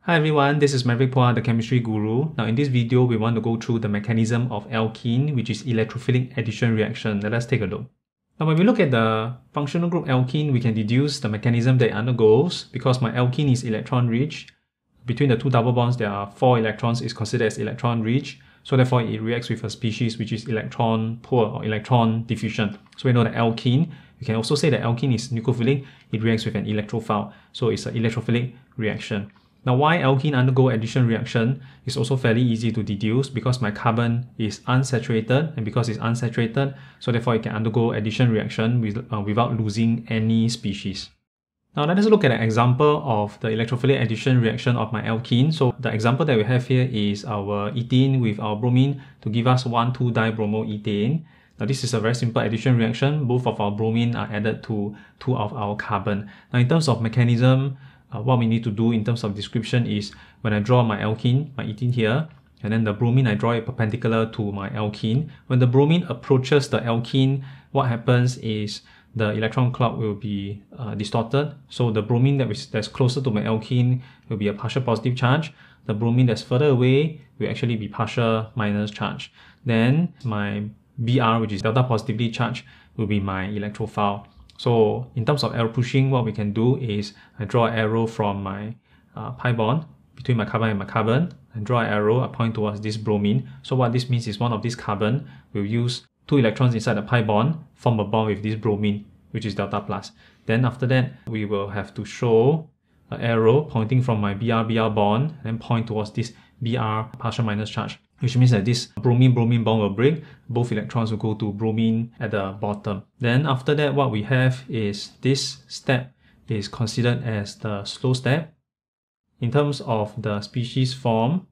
Hi everyone, this is Maverick Phua, the chemistry guru. Now in this video, we want to go through the mechanism of alkene, which is electrophilic addition reaction. Let us take a look. Now when we look at the functional group alkene, we can deduce the mechanism that it undergoes. Because my alkene is electron rich, between the two double bonds there are 4 electrons, is considered as electron rich. So therefore it reacts with a species which is electron poor or electron deficient. So we know that alkene, we can also say that alkene is nucleophilic, it reacts with an electrophile. So it's an electrophilic reaction. Now why alkene undergo addition reaction is also fairly easy to deduce because my carbon is unsaturated, and because it's unsaturated, so therefore it can undergo addition reaction without losing any species. Now let us look at an example of the electrophilic addition reaction of my alkene. So the example that we have here is our ethene with our bromine to give us 1,2-dibromoethane. Now this is a very simple addition reaction. Both of our bromine are added to 2 of our carbon. Now in terms of mechanism, what we need to do in terms of description is when I draw my alkene, my ethene here, and then the bromine, I draw it perpendicular to my alkene. When the bromine approaches the alkene, what happens is the electron cloud will be distorted. So the bromine that's closer to my alkene will be a partial positive charge. The bromine that's further away will actually be partial minus charge. Then my Br, which is delta positively charged, will be my electrophile. So in terms of arrow pushing, what we can do is I draw an arrow from my pi bond between my carbon and my carbon, and draw an arrow, I point towards this bromine. So what this means is one of these carbon will use 2 electrons inside the pi bond, form a bond with this bromine, which is delta plus. Then after that, we will have to show an arrow pointing from my Br bond and point towards this Br partial minus charge, which means that this bromine-bromine bond will break. Both electrons will go to bromine at the bottom. Then after that, what we have is this step is considered as the slow step. In terms of the species form,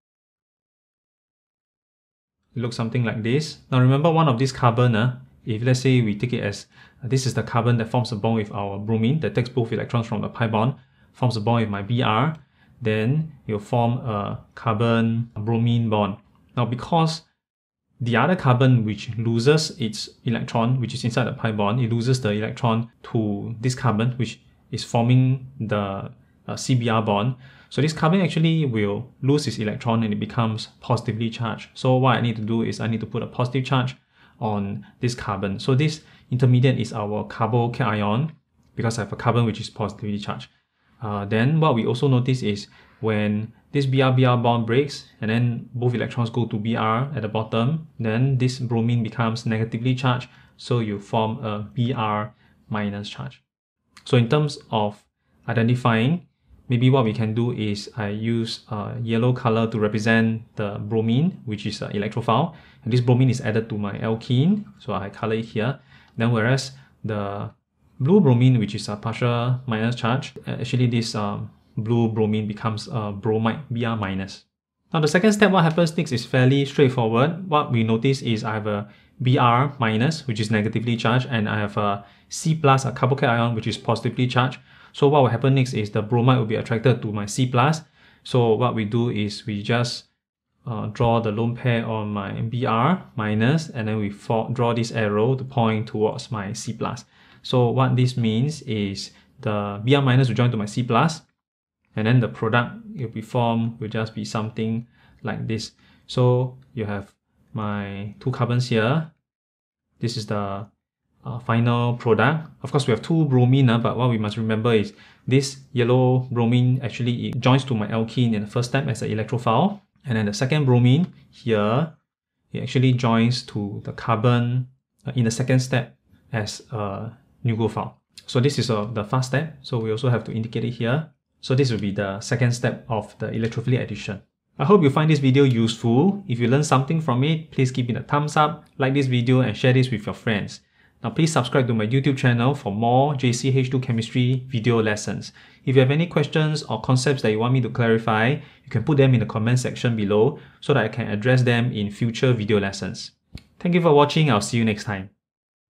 it looks something like this. Now remember, one of these carbon, if let's say we take it as this is the carbon that forms a bond with our bromine, that takes both electrons from the pi bond, forms a bond with my Br, then it will form a carbon-bromine bond. Now because the other carbon which loses its electron, which is inside the pi bond, it loses the electron to this carbon, which is forming the Cbr bond. So this carbon actually will lose its electron and it becomes positively charged. So what I need to do is I need to put a positive charge on this carbon. So this intermediate is our carbocation because I have a carbon which is positively charged. Then what we also notice is when this Br-Br bond breaks and then both electrons go to Br at the bottom, then this bromine becomes negatively charged, so you form a Br minus charge. So in terms of identifying, maybe what we can do is I use yellow color to represent the bromine, which is an electrophile, and this bromine is added to my alkene, so I color it here. Then whereas the blue bromine, which is a partial minus charge, actually this blue bromine becomes a bromide, Br minus. Now the second step, what happens next is fairly straightforward. What we notice is I have a Br minus, which is negatively charged, and I have a C plus, a carbocation, which is positively charged. So what will happen next is the bromide will be attracted to my C plus. So what we do is we just draw the lone pair on my Br minus, and then we draw this arrow to point towards my C plus. So what this means is the Br minus will join to my C plus, and then the product it will be formed will just be something like this. So you have my 2 carbons here. This is the final product. Of course, we have 2 bromine, but what we must remember is this yellow bromine actually it joins to my alkene in the first step as an electrophile, and then the second bromine here, it actually joins to the carbon in the second step as a nucleophile. So this is the first step, so we also have to indicate it here. So this will be the second step of the electrophilic addition. I hope you find this video useful. If you learned something from it, please give it a thumbs up, like this video, and share this with your friends. Now please subscribe to my YouTube channel for more JCH2 chemistry video lessons. If you have any questions or concepts that you want me to clarify, you can put them in the comment section below so that I can address them in future video lessons. Thank you for watching. I'll see you next time.